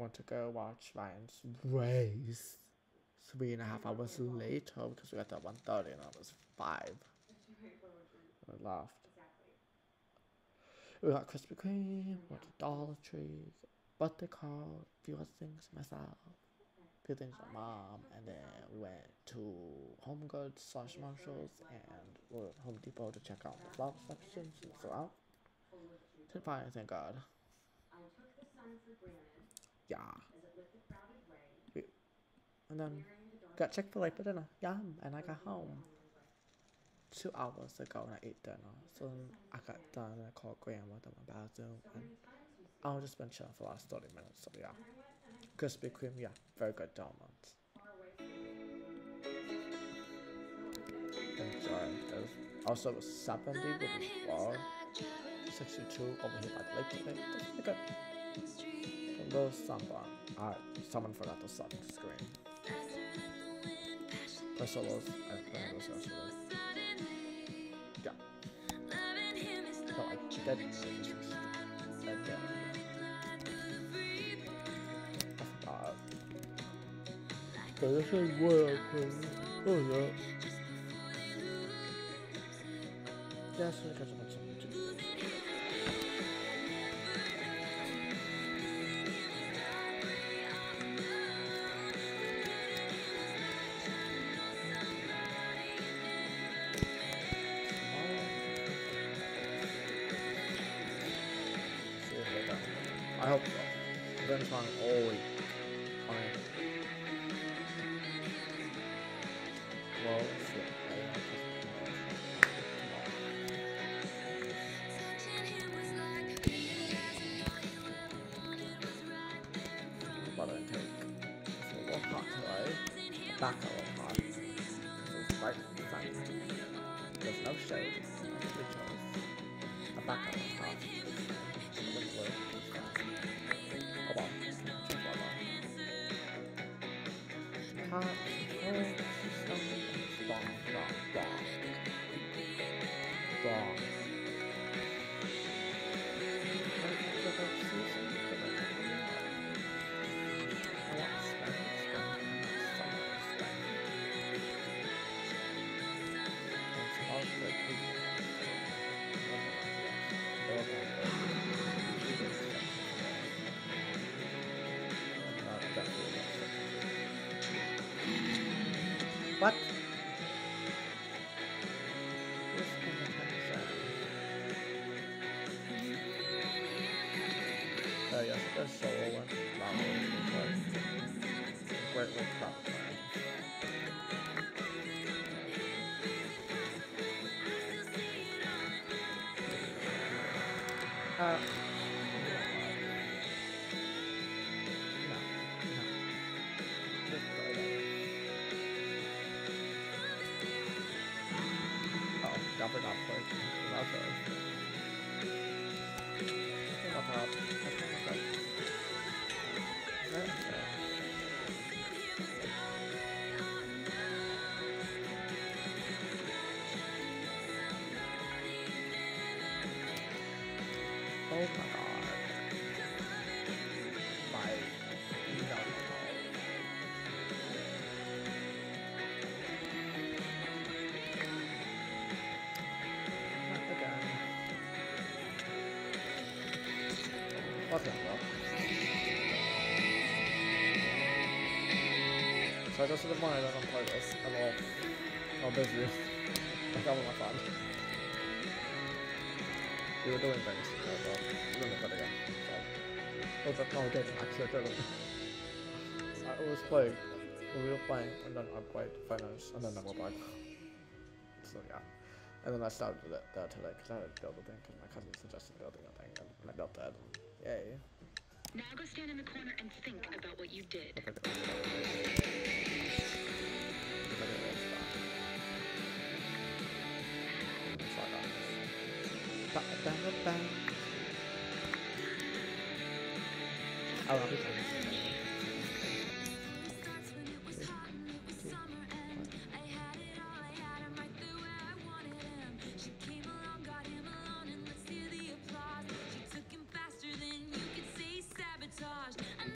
went to go watch Ryan's race 3.5 hours later because we got there at 1:30 and I was 5. I laughed. We got Krispy Kreme, went to Dollar Tree, birthday card, a few other things myself, a few things with my mom, and then we went to Home Goods / Marshalls and we're at Home Depot to check out the flower section. So out. Didn't find anything good. Yeah. And then got Chick-fil-A for dinner. Yum. And I got home 2 hours ago and I ate dinner. So then I got done and I called Grandma to my bathroom and I've just been chilling for the last 30 minutes. So yeah. Krispy Kreme, yeah, very good donuts. Enjoy. There's also 70 before 62 over here by the lake today. That's pretty good. A little sunburn. Someone forgot to stop the screen. Play solos and play those yesterday. Yeah. No, I did. I forgot. This is work. Oh yeah. Yes, I got some. I hope so. I've been trying all week. Well, shit. Butter intake. It's a little hot today. Back a little hot. It's right inside. There's no shade. No pictures. The back a little hot. Come on. Hot. Wrong. What? Yes, there's solo one. Great with crop. Definitely not played. That's right. Oh my god. My no. Not again. What's that, bro? So I go to the mine and I don't play this. I'm busy. I got my fun. We were doing things, but we're gonna play again. So, no, I didn't. Actually, I didn't. I was playing. We were playing, and then I played, finished, and then I went back. So yeah. And then I started that today, because I had to build a thing, because my cousin suggested building a thing, and I built that. Yay. Now go stand in the corner and think about what you did. I love it.